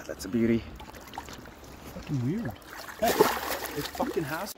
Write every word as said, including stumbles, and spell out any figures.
That's a beauty. Fucking weird. Hey, it fucking has.